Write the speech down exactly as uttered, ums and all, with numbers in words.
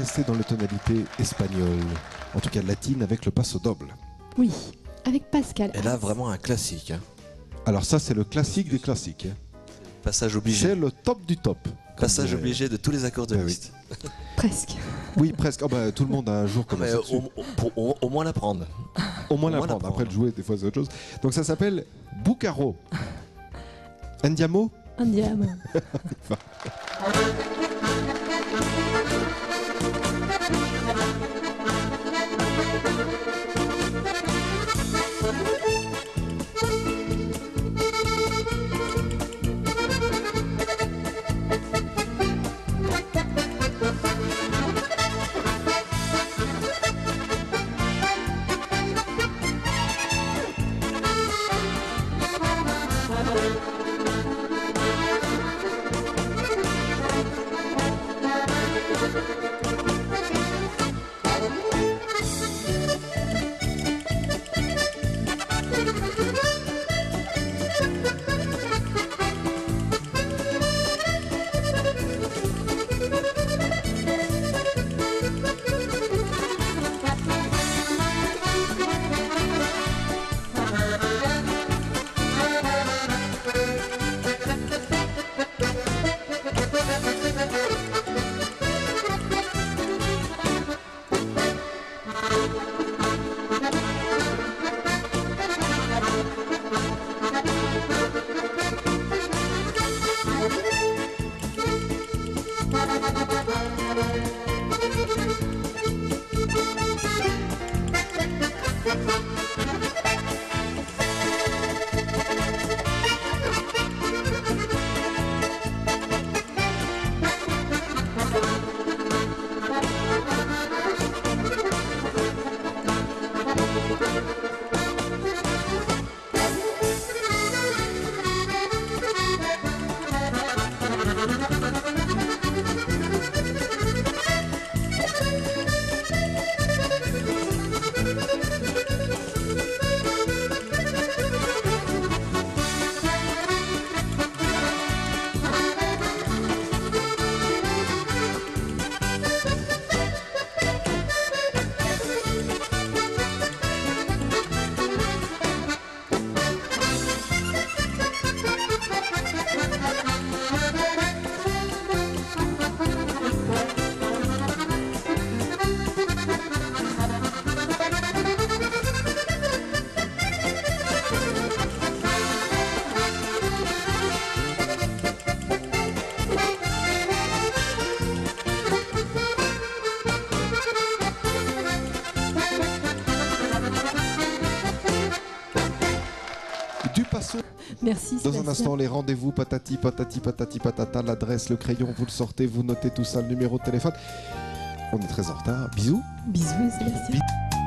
rester dans les tonalités espagnoles, en tout cas latines, avec le passo doble. Oui, avec Pascal. Et là, vraiment un classique. Hein. Alors ça, c'est le classique des classiques. Hein. Passage obligé. C'est le top du top. Passage dirait... obligé de tous les accordéonistes. Ben oui. Presque. Oui, presque. Oh bah, tout le monde a un jour comme commencé au, au, pour, au, au moins l'apprendre. Au moins l'apprendre. Après le jouer, des fois, c'est autre chose. Donc ça s'appelle Bucaro. Andiamo. Andiamo. Merci. Dans Sébastien. Un instant, les rendez-vous, patati, patati, patati, patata, l'adresse, le crayon, vous le sortez, vous notez tout ça, le numéro de téléphone. On est très en retard. Bisous. Bisous, Sébastien. Bis